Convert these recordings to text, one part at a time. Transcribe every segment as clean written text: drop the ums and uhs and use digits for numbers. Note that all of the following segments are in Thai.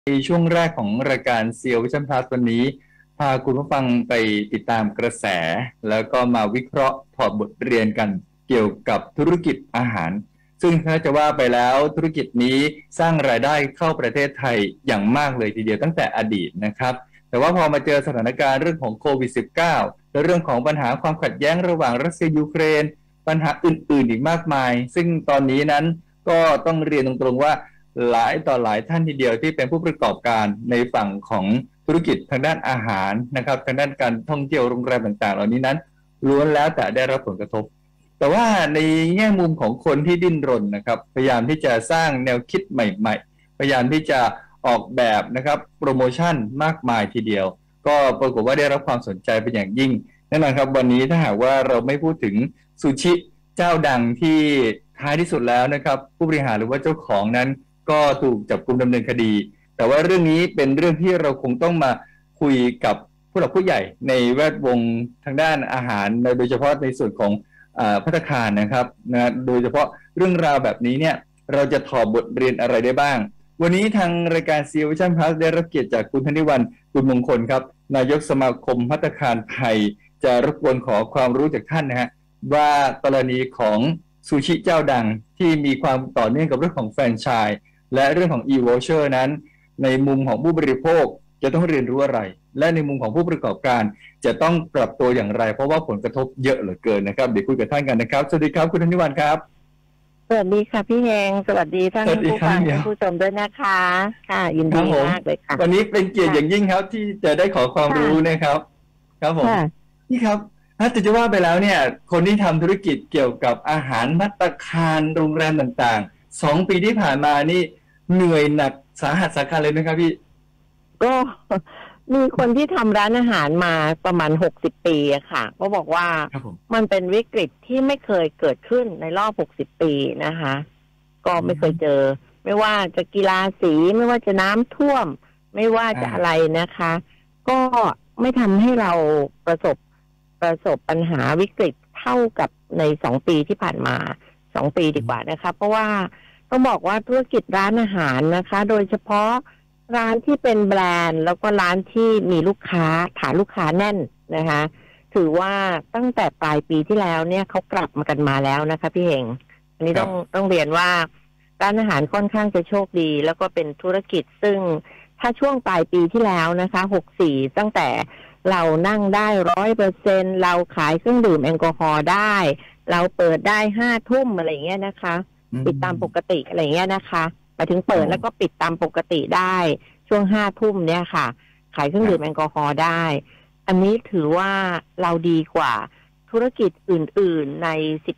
ในช่วงแรกของรายการเซียววิชั่นพลัสวันนี้พาคุณผู้ฟังไปติดตามกระแสแล้วก็มาวิเคราะห์ถอดบทเรียนกันเกี่ยวกับธุรกิจอาหารซึ่งถ้าจะว่าไปแล้วธุรกิจนี้สร้างรายได้เข้าประเทศไทยอย่างมากเลยทีเดียวตั้งแต่อดีตนะครับแต่ว่าพอมาเจอสถานการณ์เรื่องของโควิด -19 และเรื่องของปัญหาความขัดแย้งระหว่างรัสเซียยูเครนปัญหาอื่นๆอีกมากมายซึ่งตอนนี้นั้นก็ต้องเรียนตรงๆว่าหลายต่อหลายท่านทีเดียวที่เป็นผู้ประกอบการในฝั่งของธุรกิจทางด้านอาหารนะครับทางด้านการท่องเที่ยวโรงแรมต่างๆเหล่านี้นั้นล้วนแล้วแต่ได้รับผลกระทบแต่ว่าในแง่มุมของคนที่ดิ้นรนนะครับพยายามที่จะสร้างแนวคิดใหม่ๆพยายามที่จะออกแบบนะครับโปรโมชั่นมากมายทีเดียวก็ปรากฏว่าได้รับความสนใจเป็นอย่างยิ่งแน่นอนครับวันนี้ถ้าหากว่าเราไม่พูดถึงซูชิเจ้าดังที่ท้ายที่สุดแล้วนะครับผู้บริหารหรือว่าเจ้าของนั้นก็ถูกจับกุมดำเนินคดีแต่ว่าเรื่องนี้เป็นเรื่องที่เราคงต้องมาคุยกับผู้หลักผู้ใหญ่ในแวดวงทางด้านอาหารโดยเฉพาะในส่วนของภัตตาคารนะครับนะโดยเฉพาะเรื่องราวแบบนี้เนี่ยเราจะถอดบทเรียนอะไรได้บ้างวันนี้ทางรายการซีวิชั่นพลัสได้รับเกียรติจากคุณธนิวันบุญมงคลครับนายกสมาคมภัตตาคารไทยจะรบกวนขอความรู้จากท่านนะฮะว่ากรณีของซูชิเจ้าดังที่มีความต่อเนื่องกับเรื่องของแฟรนไชส์และเรื่องของ e-voucher นั้นในมุมของผู้บริโภคจะต้องเรียนรู้อะไรและในมุมของผู้ประกอบการจะต้องปรับตัวอย่างไรเพราะว่าผลกระทบเยอะเหลือเกินนะครับเดี๋ยวคุยกับท่านกันนะครับสวัสดีครับคุณธนิวันครับสวัสดีค่ะพี่เฮงสวัสดีท่านผู้ฟังท่านผู้ชมด้วยนะคะค่ะยินดีมากเลยค่ะวันนี้เป็นเกียรติอย่างยิ่งครับที่จะได้ขอความรู้นะครับครับผมนี่ครับถ้าจะว่าไปแล้วเนี่ยคนที่ทำธุรกิจเกี่ยวกับอาหารภัตตาคารโรงแรมต่างๆ2 ปีที่ผ่านมานี่เหนื่อยหนักสาหัสสาหัสเลยไหมครับพี่ก็มีคนที่ทำร้านอาหารมาประมาณ60 ปีอะค่ะก็บอกว่ามันเป็นวิกฤตที่ไม่เคยเกิดขึ้นในรอบ60 ปีนะคะก็ไม่เคยเจอไม่ว่าจะกีฬาสีไม่ว่าจะน้ำท่วมไม่ว่าจะอะไรนะคะก็ไม่ทำให้เราประสบปัญหาวิกฤตเท่ากับใน2 ปีที่ผ่านมา2 ปีดีกว่านะคะเพราะว่าต้องบอกว่าธุรกิจร้านอาหารนะคะโดยเฉพาะร้านที่เป็นแบรนด์แล้วก็ร้านที่มีลูกค้าฐานลูกค้าแน่นนะคะถือว่าตั้งแต่ปลายปีที่แล้วเนี่ยเขากลับมากันมาแล้วนะคะพี่เฮงอันนี้ต้องเรียนว่าร้านอาหารค่อนข้างจะโชคดีแล้วก็เป็นธุรกิจซึ่งถ้าช่วงปลายปีที่แล้วนะคะ64ตั้งแต่เรานั่งได้100%เราขายเครื่องดื่มแอลกอฮอล์ได้เราเปิดได้5 ทุ่มอะไรเงี้ยนะคะปิดตามปกติอะไรเงี้ยนะคะไปถึงเปิดแล้วก็ปิดตามปกติได้ช่วง5 ทุ่มเนี่ยค่ะขายเครื่องดื่มแอลกอฮอล์ได้อันนี้ถือว่าเราดีกว่าธุรกิจอื่นๆใน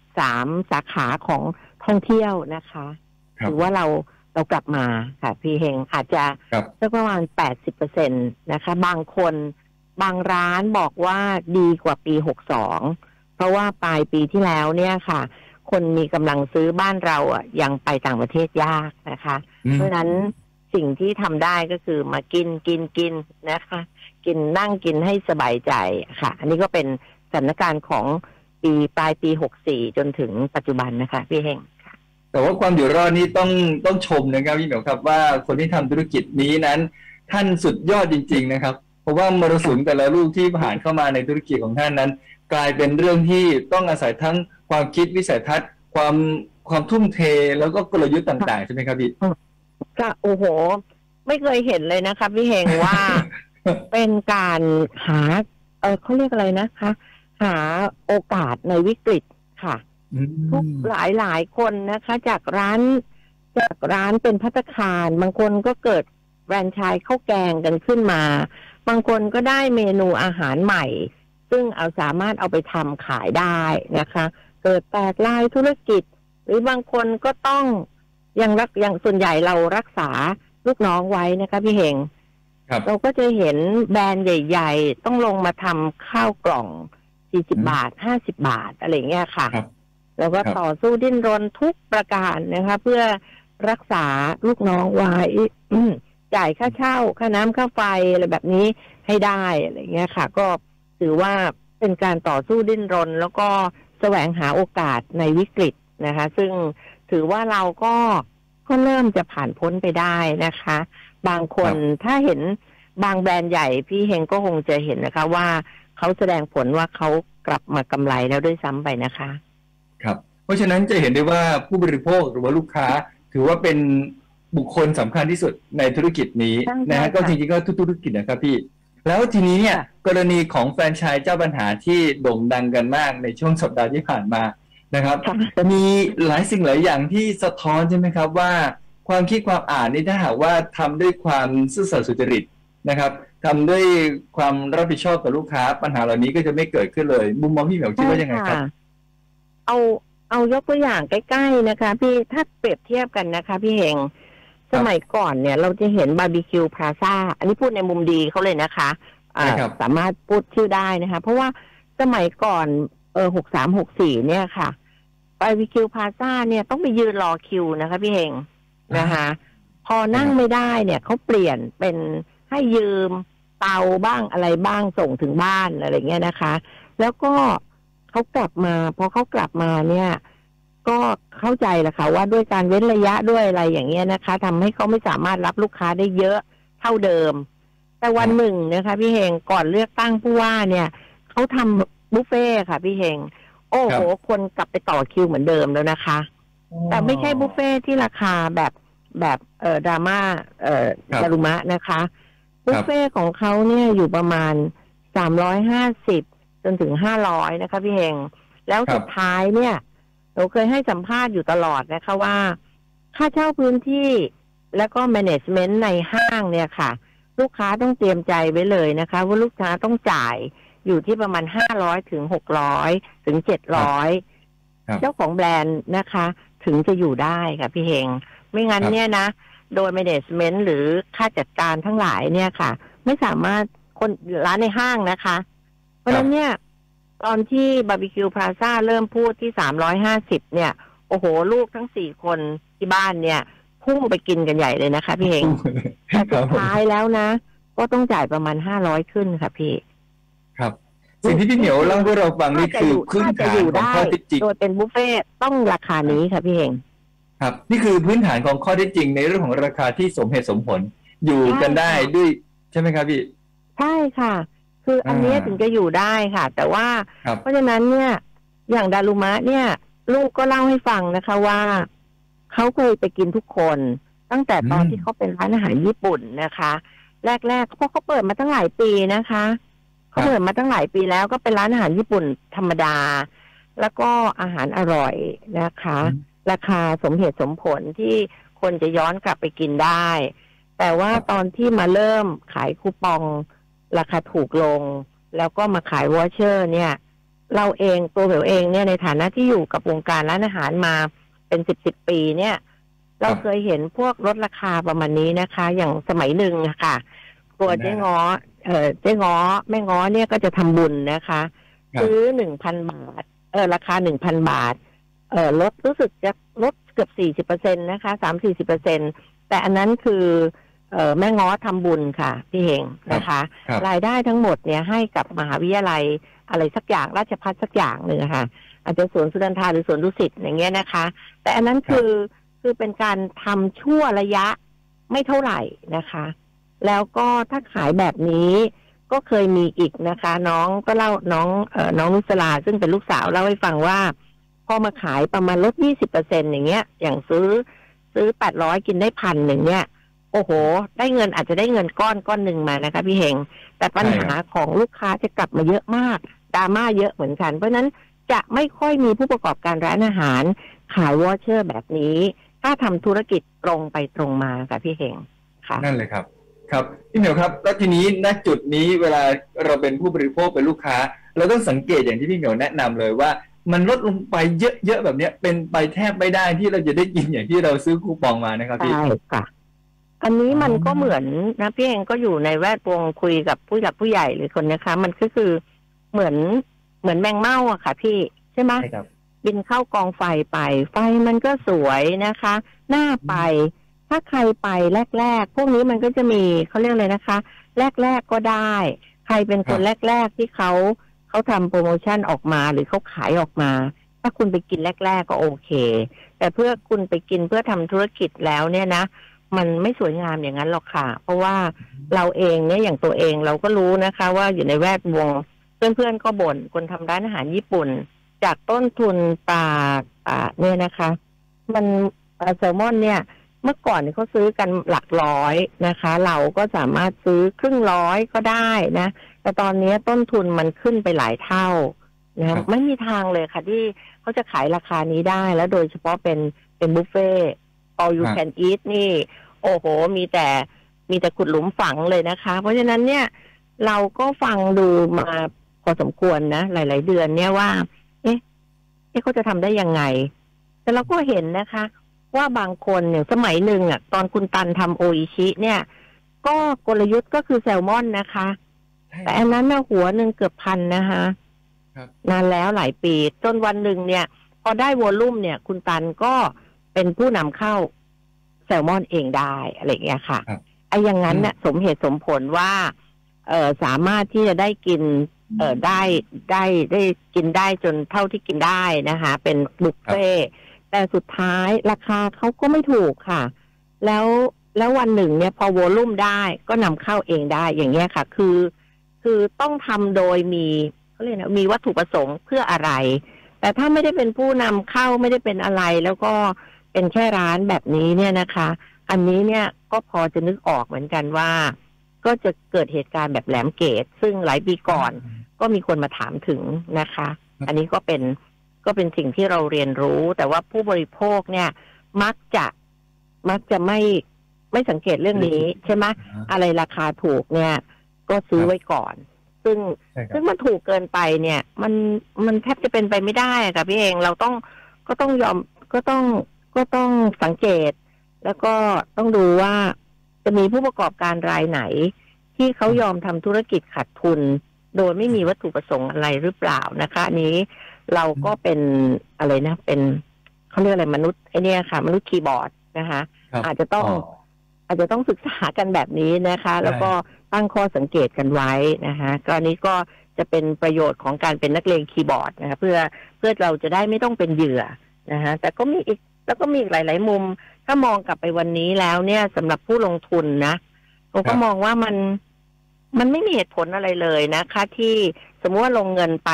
13สาขาของท่องเที่ยวนะคะถือว่าเรากลับมาค่ะพี่เฮงอาจจะสักประมาณ80%นะคะบางคนบางร้านบอกว่าดีกว่าปี62เพราะว่าปลายปีที่แล้วเนี่ยค่ะคนมีกำลังซื้อบ้านเราอ่ะยังไปต่างประเทศยากนะคะเพราะฉะนั้นสิ่งที่ทำได้ก็คือมากินนะคะกินนั่งกินให้สบายใจค่ะอันนี้ก็เป็นสถานการณ์ของปลายปี64จนถึงปัจจุบันนะคะพี่เฮงแต่ว่าความอยู่รอดนี้ต้องชมนะครับพี่เหมียวครับว่าคนที่ทำธุรกิจนี้นั้นท่านสุดยอดจริงๆนะครับเพราะว่ามรสุมแต่ละลูกที่ผ่านเข้ามาในธุรกิจของท่านนั้นกลายเป็นเรื่องที่ต้องอาศัยทั้งความคิดวิสัยทัศน์ความทุ่มเทแล้วก็กลยุทธ์ต่างๆใช่ไหมครับพี่ก็โอ้โหไม่เคยเห็นเลยนะคะพี่เฮงว่า เป็นการหาเขาเรียกอะไรนะคะหาโอกาสในวิกฤตค่ะทุกหลายคนนะคะจากร้านเป็นภัตตาคารบางคนก็เกิดแฟรนไชส์ข้าวแกงกันขึ้นมาบางคนก็ได้เมนูอาหารใหม่ซึ่งสามารถเอาไปทำขายได้นะคะเกิดแตกลายธุรกิจหรือบางคนก็ต้องอย่างส่วนใหญ่เรารักษาลูกน้องไว้นะคะพี่เฮงเราก็จะเห็นแบรนด์ใหญ่ๆต้องลงมาทำข้าวกล่อง40 บาท50 บาทอะไรเงี้ยค่ะแล้วก็ต่อสู้ดิ้นรนทุกประการนะคะเพื่อรักษาลูกน้องไว้จ่ายค่าเช่าค่าน้ำค่าไฟอะไรแบบนี้ให้ได้อะไรเงี้ยค่ะก็ถือว่าเป็นการต่อสู้ดิ้นรนแล้วก็แสวงหาโอกาสในวิกฤตนะคะซึ่งถือว่าเราก็เริ่มจะผ่านพ้นไปได้นะคะบางคนถ้าเห็นบางแบรนด์ใหญ่พี่เฮงก็คงจะเห็นนะคะว่าเขาแสดงผลว่าเขากลับมากำไรแล้วด้วยซ้ำไปนะคะครับเพราะฉะนั้นจะเห็นได้ว่าผู้บริโภคหรือว่าลูกค้าถือว่าเป็นบุคคลสำคัญที่สุดในธุรกิจนี้นะฮะก็จริงๆก็ทุกธุรกิจนะครับพี่แล้วทีนี้เนี่ยกรณีของแฟรนไชส์เจ้าปัญหาที่โด่งดังกันมากในช่วงสัปดาห์ที่ผ่านมานะครับมีหลายสิ่งหลายอย่างที่สะท้อนใช่ไหมครับว่าความคิดความอ่านนี่ถ้าหากว่าทำด้วยความซื่อสัตย์สุจริตนะครับทำด้วยความรับผิดชอบต่อลูกค้าปัญหาเหล่านี้ก็จะไม่เกิดขึ้นเลยมุมมองพี่เหมียวคิดว่ายังไงครับเอายกตัวอย่างใกล้ๆนะคะพี่ถ้าเปรียบเทียบกันนะคะพี่เฮงสมัยก่อนเนี่ยเราจะเห็นบาร์บีคิวพลาซ่าอันนี้พูดในมุมดีเขาเลยนะคะสามารถพูดชื่อได้นะคะเพราะว่าสมัยก่อน6364เนี่ยค่ะบาร์บีคิวพลาซ่าเนี่ยต้องไปยืนรอคิวนะคะพี่เฮงนะคะพอนั่งไม่ได้เนี่ยเขาเปลี่ยนเป็นให้ยืมเตาบ้างอะไรบ้างส่งถึงบ้านอะไรเงี้ยนะคะแล้วก็เขากลับมาพอเขากลับมาเนี่ยก็เข้าใจแหละค่ะว่าด้วยการเว้นระยะด้วยอะไรอย่างเงี้ยนะคะทำให้เขาไม่สามารถรับลูกค้าได้เยอะเท่าเดิมแต่วันหนึ่งนะคะพี่เฮงก่อนเลือกตั้งผู้ว่าเนี่ยเขาทำบุฟเฟ่ค่ะพี่เฮงโอ้โหคนกลับไปต่อคิวเหมือนเดิมแล้วนะคะแต่ไม่ใช่บุฟเฟ่ที่ราคาแบบดราม่าดารุมะนะคะบุฟเฟ่ของเขาเนี่ยอยู่ประมาณ350จนถึง500นะคะพี่เฮงแล้วสุดท้ายเนี่ยเราเคยให้สัมภาษณ์อยู่ตลอดนะคะว่าค่าเช่าพื้นที่แล้วก็แมเนจเมนต์ในห้างเนี่ยค่ะลูกค้าต้องเตรียมใจไว้เลยนะคะว่าลูกค้าต้องจ่ายอยู่ที่ประมาณ500ถึง600ถึง700เจ้าของแบรนด์นะคะถึงจะอยู่ได้ค่ะพี่เฮงไม่งั้นเนี่ยนะโดยแมเนจเมนต์หรือค่าจัดการทั้งหลายเนี่ยค่ะไม่สามารถคนร้านในห้างนะคะเพราะฉะนั้นเนี่ยตอนที่บาร์บีคิวพลาซ่าเริ่มพูดที่350เนี่ยโอ้โหลูกทั้ง4คนที่บ้านเนี่ยพุ่งไปกินกันใหญ่เลยนะคะพี่เฮงแต่สุดท้ายแล้วนะก็ต้องจ่ายประมาณ500ขึ้นค่ะพี่ครับสิ่งที่พี่เหมียวเล่าให้เราฟังนี่คือพื้นฐานของข้อเท็จจริงโดยเป็นบุฟเฟ่ต้องราคานี้ค่ะพี่เฮงครับนี่คือพื้นฐานของข้อเท็จจริงในเรื่องของราคาที่สมเหตุสมผลอยู่กันได้ด้วยใช่ไหมครับพี่ใช่ค่ะคืออันนี้ถึงจะอยู่ได้ค่ะแต่ว่าเพราะฉะนั้นเนี่ยอย่างดารุมะเนี่ยลูกก็เล่าให้ฟังนะคะว่าเขาเคยไปกินทุกคนตั้งแต่ตอนที่เขาเป็นร้านอาหารญี่ปุ่นนะคะแรกๆเพราะเขาเปิดมาตั้งหลายปีนะคะเขาเปิดมาตั้งหลายปีแล้วก็เป็นร้านอาหารญี่ปุ่นธรรมดาแล้วก็อาหารอร่อยนะคะราคาสมเหตุสมผลที่คนจะย้อนกลับไปกินได้แต่ว่าตอนที่มาเริ่มขายคูปองราคาถูกลงแล้วก็มาขายวอเชอร์เนี่ยเราเองตัวเราเองเนี่ยในฐานะที่อยู่กับวงการร้านอาหารมาเป็น10 ปีเนี่ยเราเคยเห็นพวกลดราคาประมาณนี้นะคะอย่างสมัยหนึ่งค่ะตัวเจ๊ง้อเจ๊ง้อแม่ง้อเนี่ยก็จะทำบุญนะคะซื้อ 1,000 บาทราคา 1,000 บาทลดรู้สึกจะลดเกือบ 40% นะคะ 3-40% แต่อันนั้นคือแม่ง้อทำบุญค่ะพี่เฮงนะคะรายได้ทั้งหมดเนี่ยให้กับมหาวิทยาลัยอะไรสักอย่างราชภัฏสักอย่างหนึ่งค่ะอาจจะสวนสุนันทาหรือสวนดุสิตอย่างเงี้ยนะคะแต่อันนั้นคือเป็นการทำชั่วระยะไม่เท่าไหร่นะคะแล้วก็ถ้าขายแบบนี้ก็เคยมีอีกนะคะน้องก็เล่าน้องนุสลาซึ่งเป็นลูกสาวเล่าให้ฟังว่าพอมาขายประมาณลด 20% อย่างเงี้ยอย่างซื้อ800กินได้1,000อย่างเงี้ยโอ้โหได้เงินอาจจะได้เงินก้อนหนึ่งมานะคะพี่เฮงแต่ปัญหาของลูกค้าจะกลับมาเยอะมากดราม่าเยอะเหมือนกันเพราะนั้นจะไม่ค่อยมีผู้ประกอบการร้านอาหารขายวอเชอร์แบบนี้ถ้าทำธุรกิจตรงไปตรงมาค่ะพี่เฮงค่ะนั่นเลยครับครับพี่เหมียวครับแล้วทีนี้ณจุดนี้เวลาเราเป็นผู้บริโภคเป็นลูกค้าเราต้องสังเกตอย่างที่พี่เหมียวแนะนำเลยว่ามันลดลงไปเยอะๆแบบนี้เป็นไปแทบไม่ได้ที่เราจะได้กินอย่างที่เราซื้อคูปองมานะครับพี่ใช่ค่ะอันนี้มันก็เหมือนนะพี่เองก็อยู่ในแวดวงคุยกับผู้หลักผู้ใหญ่หรือคนนะคะมันก็คือเหมือนแมงเม่าอะค่ะพี่ใช่ไหมบินเข้ากองไฟไปไฟมันก็สวยนะคะหน้าไปถ้าใครไปแรกๆพวกนี้มันก็จะมีเขาเรียกเลยนะคะแรกก็ได้ใครเป็นคนแรกๆที่เขาทำโปรโมชั่นออกมาหรือเขาขายออกมาถ้าคุณไปกินแรกๆก็โอเคแต่เพื่อคุณไปกินเพื่อทำธุรกิจแล้วเนี่ยนะมันไม่สวยงามอย่างนั้นหรอกค่ะเพราะว่าเราเองเนี่ยอย่างตัวเองเราก็รู้นะคะว่าอยู่ในแวดวงเพื่อนๆก็บ่นคนทำร้านอาหารญี่ปุ่นจากต้นทุนปลาเนี่ยนะคะมันแซลมอนเนี่ยเมื่อก่อนเขาซื้อกันหลักร้อยนะคะเราก็สามารถซื้อครึ่งร้อยก็ได้นะแต่ตอนนี้ต้นทุนมันขึ้นไปหลายเท่านะไม่มีทางเลยค่ะที่เขาจะขายราคานี้ได้แล้วโดยเฉพาะเป็นบุฟเฟ่ all you can eat นี่โอ้โหมีแต่ขุดหลุมฝังเลยนะคะเพราะฉะนั้นเนี่ยเราก็ฟังดูมาพอสมควรนะหลายๆเดือนเนี่ยว่าเอ๊ะเขาจะทำได้ยังไงแต่เราก็เห็นนะคะว่าบางคนเนี่ยสมัยหนึ่งอ่ะตอนคุณตันทำโออิชิเนี่ยก็กลยุทธ์ก็คือแซลมอนนะคะแต่อันนั้นน่ะหัวหนึ่งเกือบพันนะคะนานแล้วหลายปีจนวันหนึ่งเนี่ยพอได้วอลลุ่มเนี่ยคุณตันก็เป็นผู้นำเข้าแซลมอนเองได้อะไรอย่างเงี้ยค่ะไอ้อย่างนั้นเนี่ยสมเหตุสมผลว่าสามารถที่จะได้กินได้กินได้จนเท่าที่กินได้นะคะเป็นบุฟเฟ่แต่สุดท้ายราคาเขาก็ไม่ถูกค่ะแล้ววันหนึ่งเนี่ยพอวอลลุ่มได้ก็นำเข้าเองได้อย่างเงี้ยค่ะคือต้องทำโดยมีเขาเรียกนะมีวัตถุประสงค์เพื่ออะไรแต่ถ้าไม่ได้เป็นผู้นำเข้าไม่ได้เป็นอะไรแล้วก็เป็นแค่ร้านแบบนี้เนี่ยนะคะอันนี้เนี่ยก็พอจะนึกออกเหมือนกันว่าก็จะเกิดเหตุการณ์แบบแหลมเกตซึ่งหลายปีก่อนก็มีคนมาถามถึงนะคะอันนี้ก็เป็นสิ่งที่เราเรียนรู้แต่ว่าผู้บริโภคเนี่ยมักจะไม่สังเกตเรื่องนี้ใช่ไหมอะไรราคาถูกเนี่ยก็ซื้อไว้ก่อนซึ่งมันถูกเกินไปเนี่ยมันแทบจะเป็นไปไม่ได้ค่ะพี่เองเราก็ต้องยอมก็ต้องสังเกตแล้วก็ต้องดูว่าจะมีผู้ประกอบการรายไหนที่เขายอมทำธุรกิจขาดทุนโดยไม่มีวัตถุประสงค์อะไรหรือเปล่านะคะอันนี้เราก็เป็นอะไรนะเป็นเขาเรียกอะไรมนุษย์ไอเนี่ยค่ะมนุษย์คีย์บอร์ดนะคะอาจจะต้องศึกษากันแบบนี้นะคะแล้วก็ตั้งข้อสังเกตกันไว้นะคะก็อันนี้ก็จะเป็นประโยชน์ของการเป็นนักเลงคีย์บอร์ดนะคะเพื่อเราจะได้ไม่ต้องเป็นเหยื่อนะคะแต่ก็มีอีกแล้วก็มีอีกหลายๆมุมถ้ามองกลับไปวันนี้แล้วเนี่ยสำหรับผู้ลงทุนนะผมก็มองว่ามันไม่มีเหตุผลอะไรเลยนะคะที่สมมติว่าลงเงินไป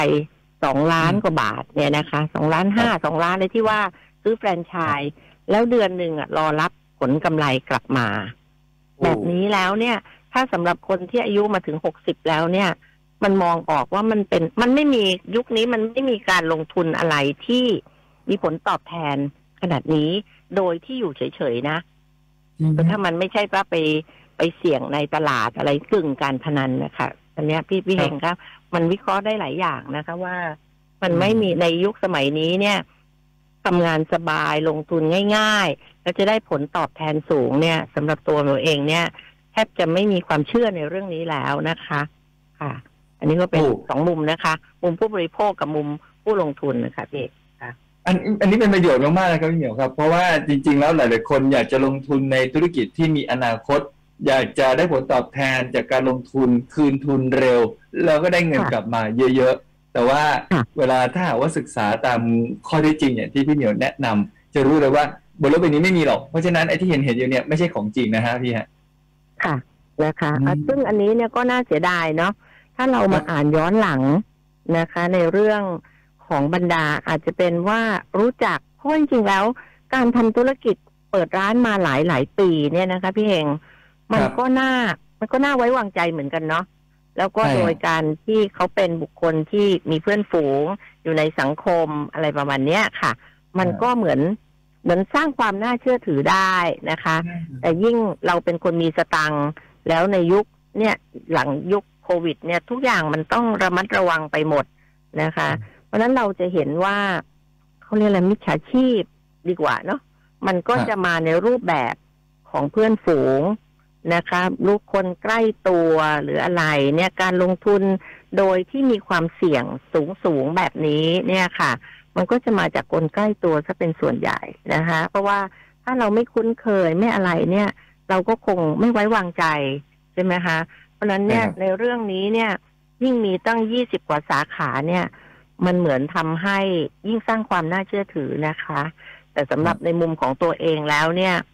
2 ล้านกว่าบาทเนี่ยนะคะ2.5 ล้าน2 ล้านเลยที่ว่าซื้อแฟรนไชส์แล้วเดือนหนึ่งรอรับผลกำไรกลับมาแบบนี้แล้วเนี่ยถ้าสำหรับคนที่อายุมาถึง60แล้วเนี่ยมันมองออกว่ามันไม่มียุคนี้มันไม่มีการลงทุนอะไรที่มีผลตอบแทนขนาดนี้โดยที่อยู่เฉยๆนะแต่ถ้ามันไม่ใช่ว่าไปเสี่ยงในตลาดอะไรกึ่งการพนันนะคะอันนี้พี่เฮงครับมันวิเคราะห์ได้หลายอย่างนะคะว่ามันไม่มีในยุคสมัยนี้เนี่ยทำงานสบายลงทุนง่ายๆแล้วจะได้ผลตอบแทนสูงเนี่ยสำหรับตัวเราเองเนี่ยแทบจะไม่มีความเชื่อในเรื่องนี้แล้วนะคะค่ะอันนี้ก็เป็น2 มุมนะคะมุมผู้บริโภคกับมุมผู้ลงทุนนะคะพี่อันนี้เป็นประโยชน์มากๆนะครับพี่เหมียวครับเพราะว่าจริงๆแล้วหลายๆคนอยากจะลงทุนในธุรกิจที่มีอนาคตอยากจะได้ผลตอบแทนจากการลงทุนคืนทุนเร็วแล้วก็ได้เงินกลับมาเยอะๆแต่ว่าเวลาถ้าหากว่าศึกษาตามข้อเท็จจริงอย่างที่พี่เหมียวแนะนำจะรู้เลยว่าบนโลกใบนี้ไม่มีหรอกเพราะฉะนั้นไอ้ที่เห็นอยู่เนี่ยไม่ใช่ของจริงนะฮะพี่ฮะค่ะนะคะซึ่งอันนี้เนี่ยก็น่าเสียดายเนาะถ้าเรามาอ่านย้อนหลังนะคะในเรื่องของบรรดาอาจจะเป็นว่ารู้จักเพราะจริงๆแล้วการทำธุรกิจเปิดร้านมาหลายปีเนี่ยนะคะพี่เฮงมันก็น่าไว้วางใจเหมือนกันเนาะแล้วก็โดยการที่เขาเป็นบุคคลที่มีเพื่อนฝูงอยู่ในสังคมอะไรประมาณนี้ค่ะมันก็เหมือนสร้างความน่าเชื่อถือได้นะคะแต่ยิ่งเราเป็นคนมีสตังค์แล้วในยุคเนี่ยหลังยุคโควิดเนี่ยทุกอย่างมันต้องระมัดระวังไปหมดนะคะเพราะฉะนั้นเราจะเห็นว่าเขาเรียกอะไรมิจฉาชีพดีกว่าเนาะมันก็จะมาในรูปแบบของเพื่อนฝูงนะคะลูกคนใกล้ตัวหรืออะไรเนี่ยการลงทุนโดยที่มีความเสี่ยงสูงแบบนี้เนี่ยค่ะมันก็จะมาจากคนใกล้ตัวซะเป็นส่วนใหญ่นะคะเพราะว่าถ้าเราไม่คุ้นเคยไม่อะไรเนี่ยเราก็คงไม่ไว้วางใจใช่ไหมคะเพราะฉะนั้นเนี่ยในเรื่องนี้เนี่ยยิ่งมีตั้ง20 กว่าสาขาเนี่ยมันเหมือนทำให้ยิ่งสร้างความน่าเชื่อถือนะคะแต่สำหรับในมุมของตัวเองแล้วเนี่ย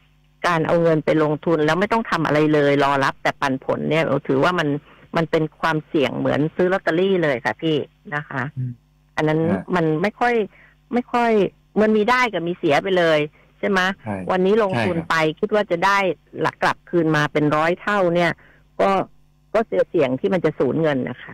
การเอาเงินไปลงทุนแล้วไม่ต้องทำอะไรเลยรอรับแต่ปันผลเนี่ยเราถือว่ามันเป็นความเสี่ยงเหมือนซื้อลอตเตอรี่เลยค่ะพี่นะคะอันนั้นมันไม่ค่อยมันมีได้กับมีเสียไปเลยใช่ไหมวันนี้ลงทุนไปคิดว่าจะได้หลักกลับคืนมาเป็น100 เท่าเนี่ยก็เสี่ยงที่มันจะสูญเงินนะคะ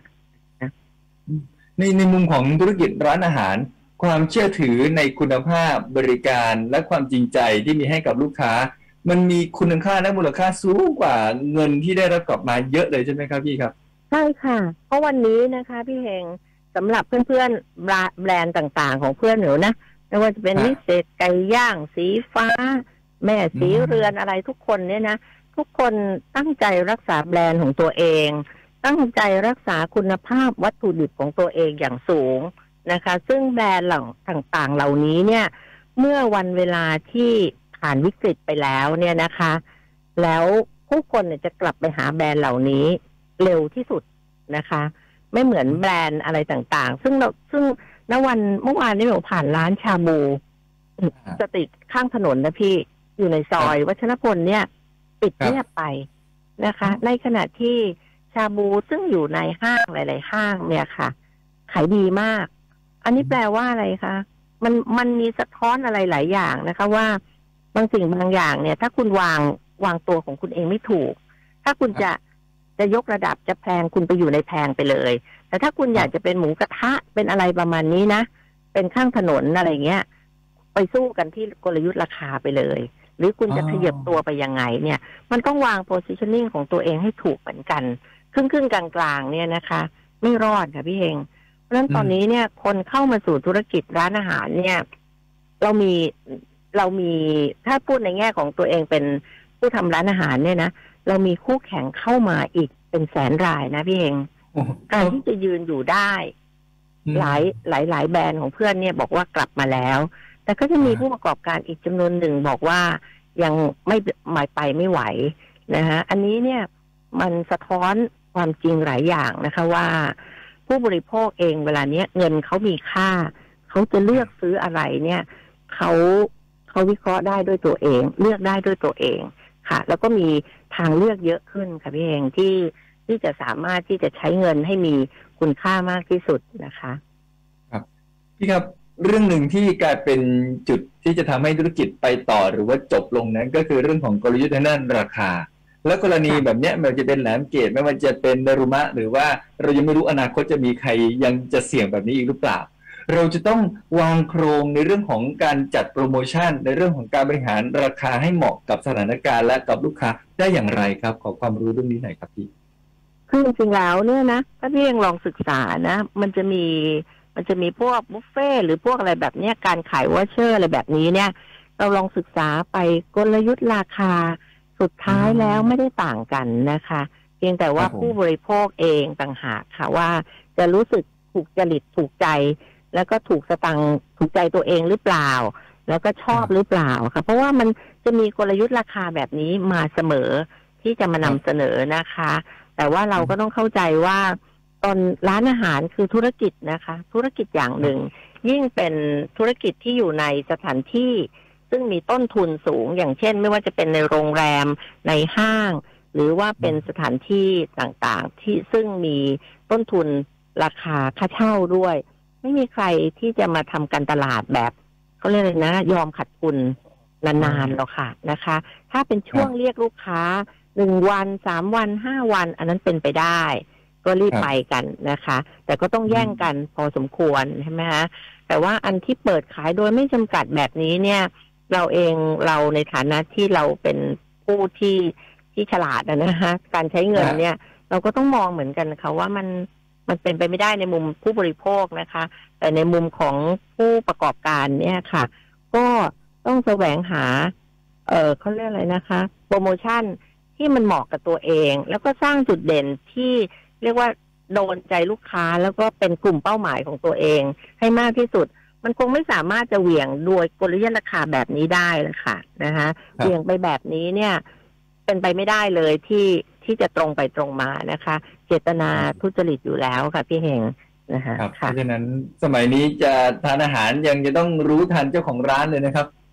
ในมุมของธุรกิจร้านอาหารความเชื่อถือในคุณภาพบริการและความจริงใจที่มีให้กับลูกค้ามันมีคุณค่าและมูลค่าสูงกว่าเงินที่ได้รับกลับมาเยอะเลยใช่ไหมครับพี่ครับใช่ค่ะเพราะวันนี้นะคะพี่เฮงสำหรับเพื่อนๆแบรนด์ต่างๆของเพื่อนหนูนะไม่ว่าจะเป็นวิเศษไก่ย่างสีฟ้าแม่สีเรือนอะไรทุกคนเนี่ยนะทุกคนตั้งใจรักษาแบรนด์ของตัวเองตั้งใจรักษาคุณภาพวัตถุดิบของตัวเองอย่างสูงนะคะซึ่งแบรนด์ต่างๆเหล่านี้เนี่ยเมื่อวันเวลาที่ผ่านวิกฤตไปแล้วเนี่ยนะคะแล้วผู้คนเนี่ยจะกลับไปหาแบรนด์เหล่านี้เร็วที่สุดนะคะไม่เหมือนแบรนด์อะไรต่างๆซึ่งณวันเมื่อวานนี้เราผ่านร้านชาบูสติข้างถนนนะพี่อยู่ในซอยวัชรพลเนี่ยปิดเงียบไปนะคะในขณะที่ชาบูซึ่งอยู่ในห้างหลายๆห้างเนี่ยค่ะขายดีมากอันนี้แปลว่าอะไรคะมันมีสะท้อนอะไรหลายอย่างนะคะว่าบางสิ่งบางอย่างเนี่ยถ้าคุณวางตัวของคุณเองไม่ถูกถ้าคุณจะยกระดับจะแพงคุณไปอยู่ในแพงไปเลยแต่ถ้าคุณอยากจะเป็นหมูกระทะเป็นอะไรประมาณนี้นะเป็นข้างถนนอะไรเงี้ยไปสู้กันที่กลยุทธ์ราคาไปเลยหรือคุณจะขยับตัวไปยังไงเนี่ยมันต้องวาง positioning ของตัวเองให้ถูกเหมือนกันครึ่งกลางๆเนี่ยนะคะไม่รอดค่ะพี่เฮงเพราะฉะนั้นตอนนี้เนี่ยคนเข้ามาสู่ธุรกิจร้านอาหารเนี่ยเรามีถ้าพูดในแง่ของตัวเองเป็นผู้ทำร้านอาหารเนี่ยนะเรามีคู่แข่งเข้ามาอีกเป็นแสนรายนะพี่เองการที่จะยืนอยู่ได้หลายแบรนด์ของเพื่อนเนี่ยบอกว่ากลับมาแล้วแต่ก็จะมีผู้ประกอบการอีกจำนวนหนึ่งบอกว่ายังไม่ไปไม่ไหวนะฮะอันนี้เนี่ยมันสะท้อนความจริงหลายอย่างนะคะว่าผู้บริโภคเองเวลาเนี้ยเงินเขามีค่าเขาจะเลือกซื้ออะไรเนี่ยเขาวิเคราะห์ได้ด้วยตัวเองเลือกได้ด้วยตัวเองค่ะแล้วก็มีทางเลือกเยอะขึ้นค่ะพี่เองที่จะสามารถที่จะใช้เงินให้มีคุณค่ามากที่สุดนะคะครับพี่ครับเรื่องหนึ่งที่กลายเป็นจุดที่จะทำให้ธุรกิจไปต่อหรือว่าจบลงนั้นก็คือเรื่องของกลยุทธ์ทางด้านราคาแล้วกรณีแบบนี้ไม่ว่าจะเป็นแหลมเกตไม่ว่าจะเป็นดารุมะหรือว่าเรายังไม่รู้อนาคตจะมีใครยังจะเสี่ยงแบบนี้อีกหรือเปล่าเราจะต้องวางโครงในเรื่องของการจัดโปรโมชั่นในเรื่องของการบริหารราคาให้เหมาะกับสถานการณ์และกับลูกค้าได้อย่างไรครับขอความรู้เรื่องนี้หน่อยครับพี่คือจริงๆแล้วเนี่ยนะถ้าพี่ยังลองศึกษานะมันจะมีพวกบุฟเฟ่หรือพวกอะไรแบบเนี้ยการขายวอเชอร์อะไรแบบนี้เนี่ยเราลองศึกษาไปกลยุทธ์ราคาสุดท้ายแล้วไม่ได้ต่างกันนะคะเพียงแต่ว่าผู้บริโภคเองต่างหากค่ะว่าจะรู้สึกถูกจริตถูกใจแล้วก็ถูกสตังถูกใจตัวเองหรือเปล่าแล้วก็ชอบหรือเปล่าค่ะเพราะว่ามันจะมีกลยุทธ์ราคาแบบนี้มาเสมอที่จะมานำเสนอนะคะแต่ว่าเราก็ต้องเข้าใจว่าตอนร้านอาหารคือธุรกิจนะคะธุรกิจอย่างหนึ่งยิ่งเป็นธุรกิจที่อยู่ในสถานที่ซึ่งมีต้นทุนสูงอย่างเช่นไม่ว่าจะเป็นในโรงแรมในห้างหรือว่าเป็นสถานที่ต่างๆที่ซึ่งมีต้นทุนราคาค่าเช่าด้วยไม่มีใครที่จะมาทำการตลาดแบบเขาเรียกเลยนะยอมขาดทุนนานๆหรอกค่ะนะคะถ้าเป็นช่วงเรียกลูกค้า1 วัน3 วัน5 วันอันนั้นเป็นไปได้ก็รีบไปกันนะคะแต่ก็ต้องแย่งกันพอสมควรใช่ไหมคะแต่ว่าอันที่เปิดขายโดยไม่จำกัดแบบนี้เนี่ยเราในฐานะที่เราเป็นผู้ที่ฉลาดนะคะการใช้เงินเนี่ยเราก็ต้องมองเหมือนกันค่ะว่ามันเป็นไปไม่ได้ในมุมผู้บริโภคนะคะแต่ในมุมของผู้ประกอบการเนี่ยค่ะก็ต้องแสวงหาเขาเรียกอะไรนะคะโปรโมชั่นที่มันเหมาะกับตัวเองแล้วก็สร้างจุดเด่นที่เรียกว่าโดนใจลูกค้าแล้วก็เป็นกลุ่มเป้าหมายของตัวเองให้มากที่สุดมันคงไม่สามารถจะเหวี่ยงโดยกลยุทธ์ราคาแบบนี้ได้เลยค่ะนะคะเหวี่ยงไปแบบนี้เนี่ยเป็นไปไม่ได้เลยที่จะตรงไปตรงมานะคะเจตนาทุจริตอยู่แล้วค่ะพี่เฮงนะคะเพราะฉะนั้นสมัยนี้จะทานอาหารยังจะต้องรู้ทันเจ้าของร้านเลยนะครับ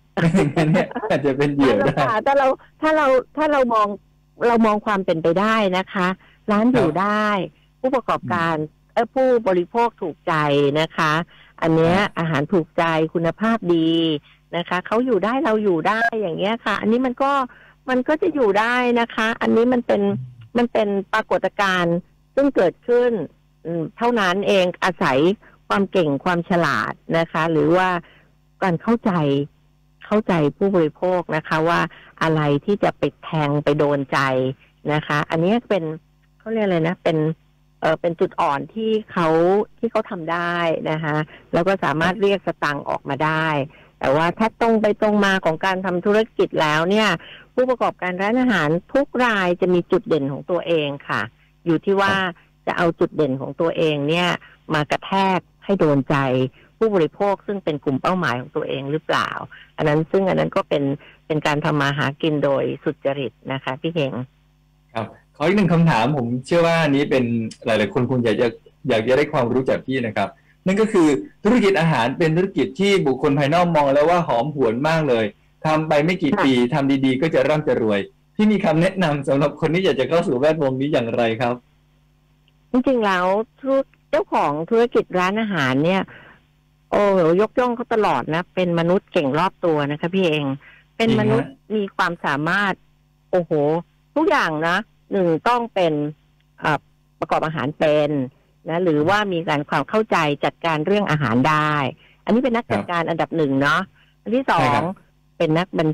ไม่อย่างนั้นเนี่ยอาจจะเป็นเหยื่อได้ถ้าเราถ้าเราถ้าเรามองความเป็นไปได้นะคะ ร้านอยู่ได้ ผู้ประกอบการผู้บริโภคถูกใจนะคะ อันเนี้ยอาหารถูกใจคุณภาพดีนะคะเขาอยู่ได้เราอยู่ได้อย่างเงี้ยค่ะ อันนี้มันก็จะอยู่ได้นะคะ อันนี้มันเป็นปรากฏการณ์ซึ่งเกิดขึ้นเท่านั้นเองอาศัยความเก่งความฉลาดนะคะ หรือว่าการเข้าใจผู้บริโภคนะคะว่าอะไรที่จะไปแทงไปโดนใจนะคะ อันนี้เป็นเขาเรียกอะไรนะเป็นจุดอ่อนที่เขาทำได้นะคะแล้วก็สามารถเรียกสตังค์ออกมาได้ แต่ว่าถ้าตรงไปตรงมาของการทำธุรกิจแล้วเนี่ยผู้ประกอบการร้านอาหารทุกรายจะมีจุดเด่นของตัวเองค่ะอยู่ที่ว่าจะเอาจุดเด่นของตัวเองเนี่ยมากระแทกให้โดนใจผู้บริโภคซึ่งเป็นกลุ่มเป้าหมายของตัวเองหรือเปล่าอันนั้นก็เป็นการทำมาหากินโดยสุจริตนะคะพี่เฮงครับขออีกหนึ่งคำถามผมเชื่อว่านี้เป็นหลายๆคนคงอยากจะได้ความรู้จากพี่นะครับนั่นก็คือธุรกิจอาหารเป็นธุรกิจที่บุคคลภายนอกมองแล้วว่าหอมหวนมากเลยทำไปไม่กี่ปีทำดีๆก็จะร่ำจะรวยพี่มีคำแนะนำสำหรับคนที่อยากจะเข้าสู่แวดวงนี้อย่างไรครับจริงๆแล้วเจ้าของธุรกิจร้านอาหารเนี่ยโอ้ยกย่องเขาตลอดนะเป็นมนุษย์เก่งรอบตัวนะคะพี่เองเป็นมนุษย์มีความสามารถโอ้โหทุกอย่างนะหนึ่งต้องเป็นประกอบอาหารเป็นนะหรือว่ามีการความเข้าใจจัดการเรื่องอาหารได้อันนี้เป็นนักจัดการอันดับหนึ่งเนาะอันที่สองเป็นนักบัญ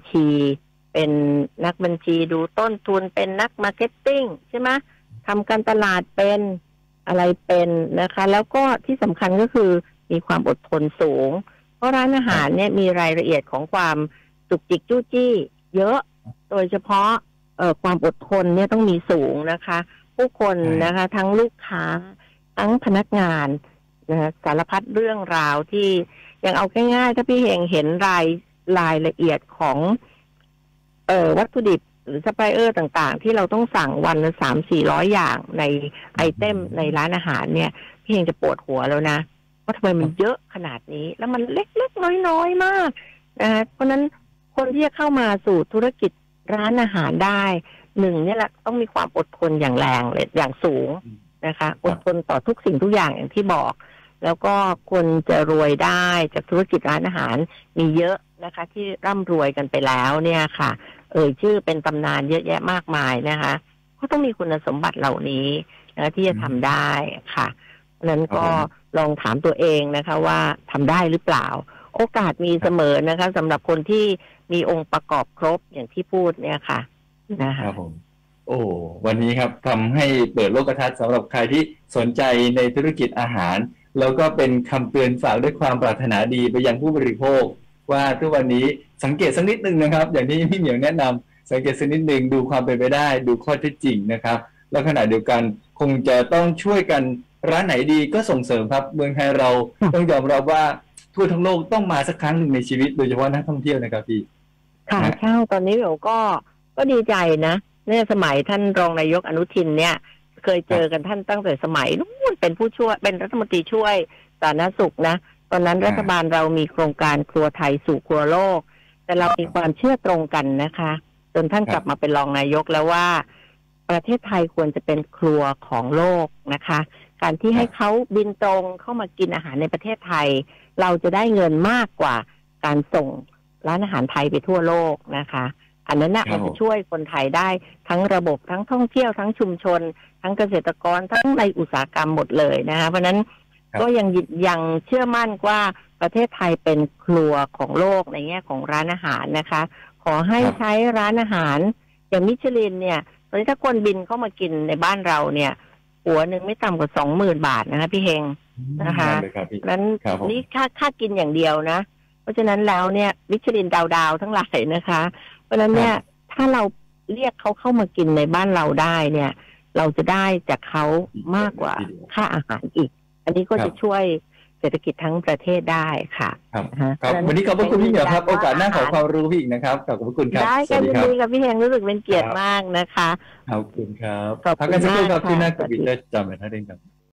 ชีดูต้นทุนเป็นนักมาร์เก็ตติ้งใช่ไหมทำการตลาดเป็นอะไรเป็นนะคะแล้วก็ที่สำคัญก็คือมีความอดทนสูงเพราะร้านอาหารเนี่ยมีรายละเอียดของความจุกจิกจู้จี้เยอะโดยเฉพาะความอดทนเนี่ยต้องมีสูงนะคะผู้คนนะคะทั้งลูกค้าทั้งพนักงานนะสารพัดเรื่องราวที่อย่างเอาง่ายๆถ้าพี่เห็นรายละเอียดของวัตถุดิบหรือซัพพลายเออร์ต่างๆที่เราต้องสั่งวันละ300-400 อย่างในไอเทมในร้านอาหารเนี่ยพี่จะปวดหัวแล้วนะว่าทำไมมันเยอะขนาดนี้แล้วมันเล็กๆน้อยๆมากนะเพราะนั้นคนที่จะเข้ามาสู่ธุรกิจร้านอาหารได้หนึ่งเนี่ยแหละต้องมีความอดทนอย่างแรงเลยอย่างสูงนะคะอดทนต่อทุกสิ่งทุกอย่างอย่างที่บอกแล้วก็คนจะรวยได้จากธุรกิจร้านอาหารมีเยอะนะคะที่ร่ำรวยกันไปแล้วเนี่ยค่ะชื่อเป็นตำนานเยอะแยะมากมายนะคะก็ต้องมีคุณสมบัติเหล่านี้นะที่จะทำได้ค่ะเพราะนั้นก็ลองถามตัวเองนะคะว่าทำได้หรือเปล่าโอกาสมีเสมอนะคะสำหรับคนที่มีองค์ประกอบครบอย่างที่พูดเนี่ยค่ะนะคะครับผมโอ้วันนี้ครับทำให้เปิดโลกทัศน์สำหรับใครที่สนใจในธุรกิจอาหารแล้วก็เป็นคำเตือนฝากด้วยความปรารถนาดีไปยังผู้บริโภคว่าทุกวันนี้สังเกตสักนิดนึงนะครับอย่างที่พี่เหมียวแนะนำสังเกตสักนิดนึงดูความเป็นไปได้ดูข้อเท็จจริงนะครับแล้วขณะเดียวกันคงจะต้องช่วยกันร้านไหนดีก็ส่งเสริมครับเมืองไทยเราต้องยอมรับว่าทั่วทั้งโลกต้องมาสักครั้งหนึ่งในชีวิตโดยเฉพาะนักท่องเที่ยวนะครับพี่ค่ะใช่ตอนนี้เราก็ดีใจนะเนี่ยสมัยท่านรองนายกอนุทินเนี่ยเคยเจอกันท่านตั้งแต่สมัยนู้นเป็นผู้ช่วยเป็นรัฐมนตรีช่วยสาธารณสุขนะตอนนั้นรัฐบาลเรามีโครงการครัวไทยสู่ครัวโลกแต่เรามีความเชื่อตรงกันนะคะจนท่านกลับมาเป็นรองนายกแล้วว่าประเทศไทยควรจะเป็นครัวของโลกนะคะการที่ให้เขาบินตรงเข้ามากินอาหารในประเทศไทยเราจะได้เงินมากกว่าการส่งร้านอาหารไทยไปทั่วโลกนะคะอันนั้นนะมันจะช่วยคนไทยได้ทั้งระบบทั้งท่องเที่ยวทั้งชุมชนทั้งเกษตรกรทั้งในอุตสาหกรรมหมดเลยนะคะเพราะนั้นก็ยังเชื่อมั่นว่าประเทศไทยเป็นครัวของโลกในแง่ของร้านอาหารนะคะขอให้ใช้ร้านอาหารอย่างมิชลินเนี่ยตอนนี้ถ้าคนบินเข้ามากินในบ้านเราเนี่ยหัวหนึ่งไม่ต่ำกว่า20,000 บาทนะคะพี่เฮงนะคะนั้นนี่ค่ากินอย่างเดียวนะเพราะฉะนั้นแล้วเนี่ยมิชลินดาวทั้งหลายนะคะเพราะฉะนั้นเนี่ยถ้าเราเรียกเขาเข้ามากินในบ้านเราได้เนี่ยเราจะได้จากเขามากกว่าค่าอาหารอีกอันนี้ก็จะช่วยเศรษฐกิจทั้งประเทศได้ค่ะครับวันนี้ขอบคุณพี่เหมียวครับโอกาสหน้าขอความรู้พี่อีกนะครับขอบคุณครับได้กันดีกับพี่เฮงรู้สึกเป็นเกียรติมากนะคะขอบคุณครับพักกันสักครู่ครับที่หน้ากับวินเตอร์จำเป็นท่านเองครับ